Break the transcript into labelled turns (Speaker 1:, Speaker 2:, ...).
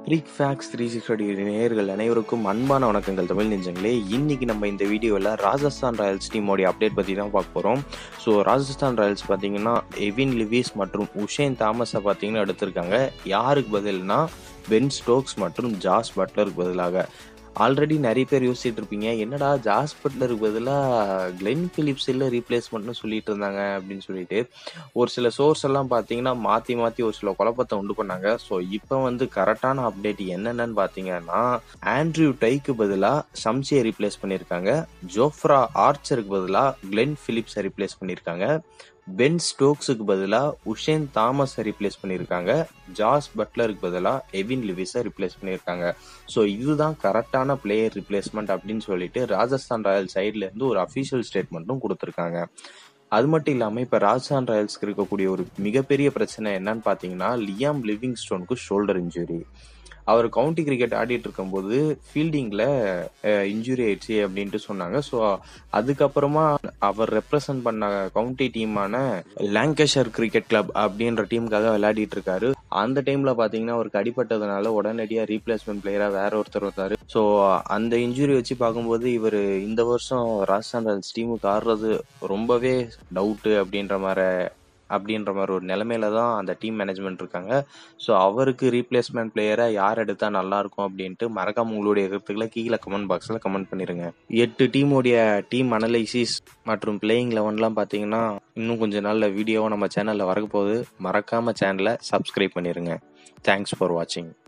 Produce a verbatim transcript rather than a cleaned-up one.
Speaker 1: Brick facts three sixty நேயர்கள் அனைவருக்கும் அன்பான வணக்கங்கள் தமிழ் நெஞ்சங்களே. இன்னைக்கு நம்ம இந்த வீடியோவில் ராஜஸ்தான் ராயல்ஸ் டீமோடைய அப்டேட் பற்றி தான் பார்க்க போகிறோம். ஸோ ராஜஸ்தான் ராயல்ஸ் பார்த்தீங்கன்னா எவின் லிவிஸ் மற்றும் உஷேன் தாமஸை பார்த்தீங்கன்னா எடுத்திருக்காங்க. யாருக்கு பதில்னா பென் ஸ்டோக்ஸ் மற்றும் ஜாஸ் பட்லருக்கு பதிலாக. ஆல்ரெடி நிறைய பேர் யோசிச்சுட்டு இருப்பீங்க, என்னடா ஜாஸ் பட்லருக்கு பதிலாக கிளென் பிலிப்ஸ் இல்லை ரீப்ளேஸ்மெண்ட்னு சொல்லிட்டு இருந்தாங்க அப்படின்னு சொல்லிட்டு ஒரு சில சோர்ஸ் எல்லாம் பார்த்தீங்கன்னா மாற்றி மாற்றி ஒரு சில குழப்பத்தை உண்டு பண்ணாங்க. ஸோ இப்போ வந்து கரெக்டான அப்டேட் என்னென்னு பார்த்தீங்கன்னா, ஆண்ட்ரியூ டைக்கு பதிலாக ஷம்சியை ரீப்ளேஸ் பண்ணியிருக்காங்க. ஜோஃப்ரா ஆர்ச்சருக்கு பதிலாக கிளென் பிலிப்ஸை ரீப்ளேஸ் பண்ணியிருக்காங்க. பென் ஸ்டோக்ஸுக்கு பதிலாக உஷேன் தாமஸை ரீப்ளேஸ் பண்ணியிருக்காங்க. ஜாஸ் பட்லருக்கு பதிலாக எவின் லிவிஸை ரீப்ளேஸ் பண்ணியிருக்காங்க. ஸோ இதுதான் கரெக்டான பிளேயர் ரிப்ளேஸ்மெண்ட் அப்படின்னு சொல்லிட்டு ராஜஸ்தான் ராயல்ஸ் சைட்லேருந்து ஒரு அஃபிஷியல் ஸ்டேட்மெண்ட்டும் கொடுத்துருக்காங்க. அது மட்டும் இல்லாமல் இப்போ ராஜஸ்தான் ராயல்ஸ்க்கு இருக்கக்கூடிய ஒரு மிகப்பெரிய பிரச்சனை என்னன்னு பார்த்தீங்கன்னா, லியாம் லிவிங்ஸ்டோனுக்கு ஷோல்டர் இன்ஜுரி. அவர் கவுண்டி கிரிக்கெட் ஆடிட்டு இருக்கும்போது ஃபீல்டிங்கில் இன்ஜுரி ஆயிடுச்சு அப்படின்ட்டு சொன்னாங்க. ஸோ அதுக்கப்புறமா அவர் ரெப்ரசன்ட் பண்ண கவுண்டி டீமான லாங்கஷர் கிரிக்கெட் கிளப் அப்படின்ற டீமுக்காக விளையாடிட்டு இருக்காரு. அந்த டைம்ல பார்த்தீங்கன்னா அவருக்கு அடிபட்டதுனால உடனடியாக ரீப்ளேஸ்மெண்ட் பிளேயராக வேற ஒருத்தர் வந்தாரு. ஸோ அந்த இன்ஜுரி வச்சு பார்க்கும்போது இவர் இந்த வருஷம் ராஜஸ்தான் ராயல்ஸ் டீமுக்கு ஆடுறது ரொம்பவே டவுட்டு அப்படின்ற மாதிரி அப்படின்ற மாதிரி ஒரு நிலைமையில தான் அந்த டீம் மேனேஜ்மெண்ட் இருக்காங்க. ஸோ அவருக்கு ரீப்ளேஸ்மெண்ட் பிளேயரை யார் எடுத்தா நல்லா இருக்கும் அப்படின்ட்டு மறக்காம உங்களுடைய கருத்துக்களை கீழே கமெண்ட் பாக்ஸில் கமெண்ட் பண்ணிருங்க. எட்டு டீமோடைய டீம் அனலைசிஸ் மற்றும் பிளேயிங் லெவன்லாம் பார்த்தீங்கன்னா இன்னும் கொஞ்ச நாள்ல வீடியோவும் நம்ம சேனலில் வரப்போகுது. மறக்காம சேனலை சப்ஸ்கிரைப் பண்ணிருங்க. தேங்க்ஸ் ஃபார் வாட்சிங்.